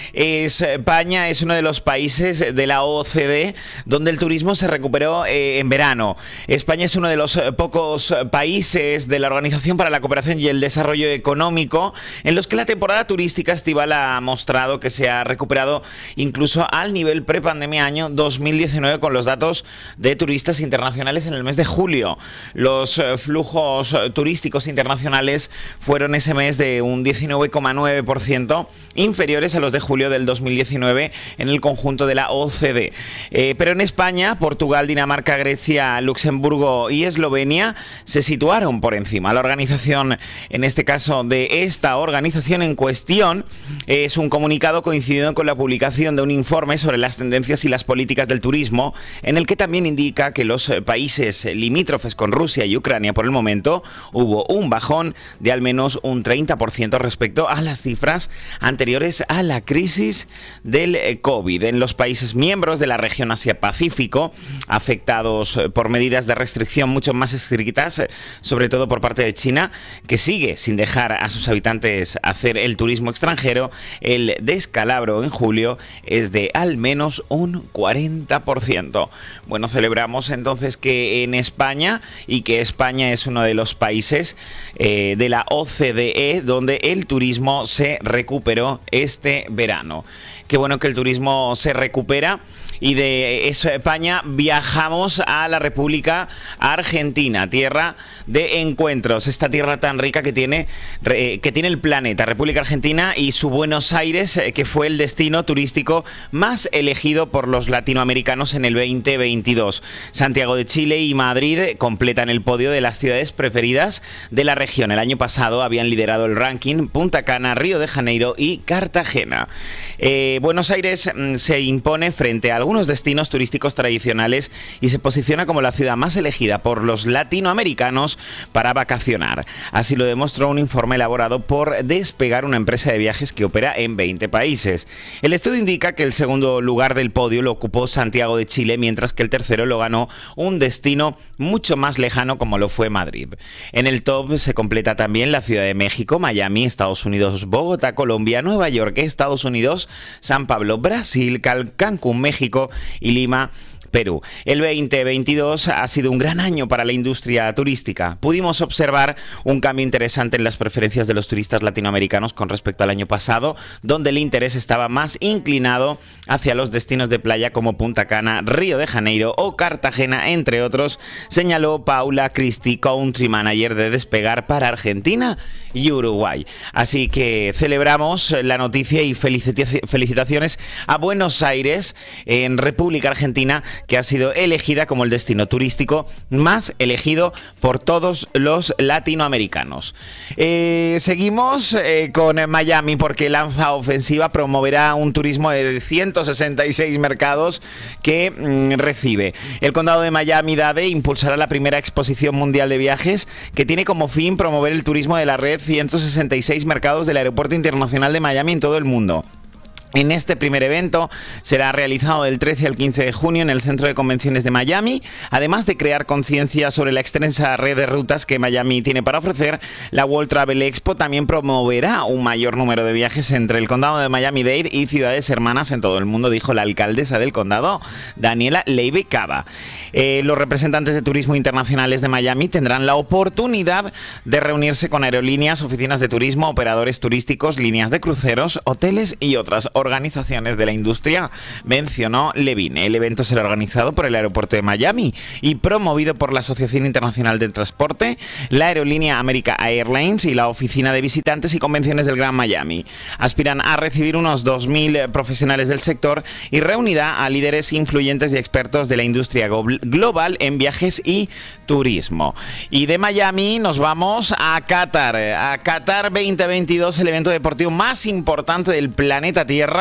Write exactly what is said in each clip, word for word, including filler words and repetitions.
España es uno de los países de la O C D donde el turismo se recuperó eh, en verano. España es uno de los pocos países de la Organización para la Cooperación y el Desarrollo Económico en los que la temporada turística estival ha mostrado que se ha recuperado incluso al nivel prepandemia año dos mil diecinueve con los datos de turistas internacionales en el mes de julio. Los flujos turísticos internacionales fueron ese mes de un diecinueve coma nueve por ciento inferiores a los de julio del dos mil diecinueve en el conjunto de la O C D. Eh, pero en España, Portugal, Dinamarca, Grecia, Luxemburgo y Eslovenia se situaron por encima. La organización, en este caso de esta organización en cuestión, es un comunicado coincidiendo con la publicación de un informe sobre las tendencias y las políticas del turismo, en el que también indica que los países limítrofes con Rusia y Ucrania por el momento hubo un bajón de al menos un treinta por ciento respecto a las cifras anteriores a la crisis del COVID. En los países miembros de la región Asia-Pacífico, afectados por medidas de restricción mucho más estrictas, sobre todo por parte de China, que sigue sin dejar a sus habitantes hacer el turismo extranjero, el descalabro en julio es de al menos un cuarenta por ciento. Bueno, celebramos entonces que en España, y que España es uno de los países eh, de la O C D E donde el turismo se recuperó este verano. Qué bueno que el turismo se recupera. Y de España viajamos a la República Argentina, tierra de encuentros, esta tierra tan rica que tiene, que tiene el planeta, República Argentina, y su Buenos Aires, que fue el destino turístico más elegido por los latinoamericanos en el veinte veintidós. Santiago de Chile y Madrid completan el podio de las ciudades preferidas de la región. El año pasado habían liderado el ranking Punta Cana, Río de Janeiro y Cartagena. Eh, Buenos Aires mm, se impone frente a algunos algunos destinos turísticos tradicionales y se posiciona como la ciudad más elegida por los latinoamericanos para vacacionar. Así lo demostró un informe elaborado por Despegar, una empresa de viajes que opera en veinte países. El estudio indica que el segundo lugar del podio lo ocupó Santiago de Chile, mientras que el tercero lo ganó un destino mucho más lejano como lo fue Madrid. En el top se completa también la Ciudad de México, Miami, Estados Unidos, Bogotá, Colombia, Nueva York, Estados Unidos, San Pablo, Brasil, Cal- Cancún, México y Lima, Perú. El veinte veintidós ha sido un gran año para la industria turística. Pudimos observar un cambio interesante en las preferencias de los turistas latinoamericanos con respecto al año pasado, donde el interés estaba más inclinado hacia los destinos de playa como Punta Cana, Río de Janeiro o Cartagena, entre otros, señaló Paula Christie, Country Manager de Despegar para Argentina y Uruguay. Así que celebramos la noticia y felicitaciones a Buenos Aires, en República Argentina, que ha sido elegida como el destino turístico más elegido por todos los latinoamericanos. Eh, seguimos eh, con Miami, porque lanza ofensiva, promoverá un turismo de ciento sesenta y seis mercados que mm, recibe. El condado de Miami-Dade impulsará la primera exposición mundial de viajes que tiene como fin promover el turismo de la red ciento sesenta y seis mercados del Aeropuerto Internacional de Miami en todo el mundo. En este primer evento será realizado del trece al quince de junio en el Centro de Convenciones de Miami. Además de crear conciencia sobre la extensa red de rutas que Miami tiene para ofrecer, la World Travel Expo también promoverá un mayor número de viajes entre el condado de Miami-Dade y ciudades hermanas en todo el mundo, dijo la alcaldesa del condado, Daniela Leiby Cava. Eh, los representantes de turismo internacionales de Miami tendrán la oportunidad de reunirse con aerolíneas, oficinas de turismo, operadores turísticos, líneas de cruceros, hoteles y otras organizaciones de la industria, mencionó Levine. El evento será organizado por el aeropuerto de Miami y promovido por la Asociación Internacional del Transporte, la aerolínea America Airlines y la Oficina de Visitantes y Convenciones del Gran Miami. Aspiran a recibir unos dos mil profesionales del sector y reunirá a líderes influyentes y expertos de la industria global en viajes y turismo. Y de Miami nos vamos a Qatar. A Qatar veinte veintidós, el evento deportivo más importante del planeta Tierra.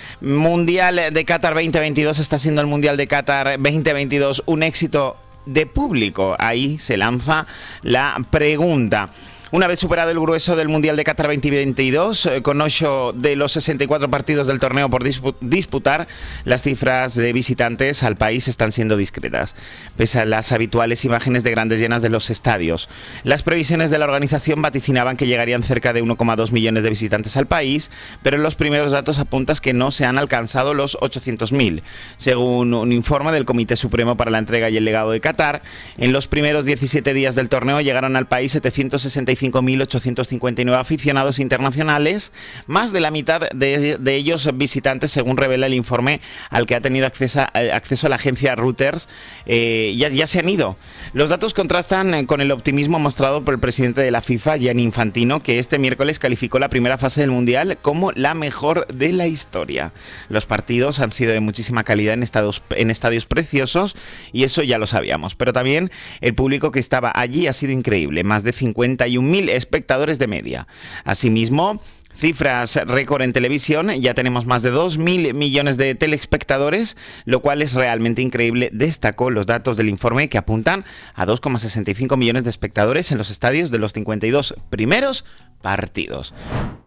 Mundial de Qatar veinte veintidós está siendo el Mundial de Qatar veinte veintidós un éxito de público. Ahí se lanza la pregunta. Una vez superado el grueso del Mundial de Qatar veinte veintidós, eh, con ocho de los sesenta y cuatro partidos del torneo por dispu disputar, las cifras de visitantes al país están siendo discretas, pese a las habituales imágenes de grandes llenas de los estadios. Las previsiones de la organización vaticinaban que llegarían cerca de uno coma dos millones de visitantes al país, pero los primeros datos apuntan que no se han alcanzado los ochocientos mil. Según un informe del Comité Supremo para la Entrega y el Legado de Qatar, en los primeros diecisiete días del torneo llegaron al país setecientos sesenta y cinco mil ochocientos cincuenta y nueve aficionados internacionales, más de la mitad de, de ellos visitantes, según revela el informe al que ha tenido acceso, acceso la agencia Reuters. Eh, ya, ya se han ido. Los datos contrastan con el optimismo mostrado por el presidente de la FIFA, Gianni Infantino, que este miércoles calificó la primera fase del Mundial como la mejor de la historia. Los partidos han sido de muchísima calidad en estadios, en estadios preciosos, y eso ya lo sabíamos, pero también el público que estaba allí ha sido increíble, más de cincuenta y un mil espectadores de media. Asimismo, cifras récord en televisión, ya tenemos más de dos mil millones de telespectadores, lo cual es realmente increíble. Destacó los datos del informe que apuntan a dos coma sesenta y cinco millones de espectadores en los estadios de los cincuenta y dos primeros partidos.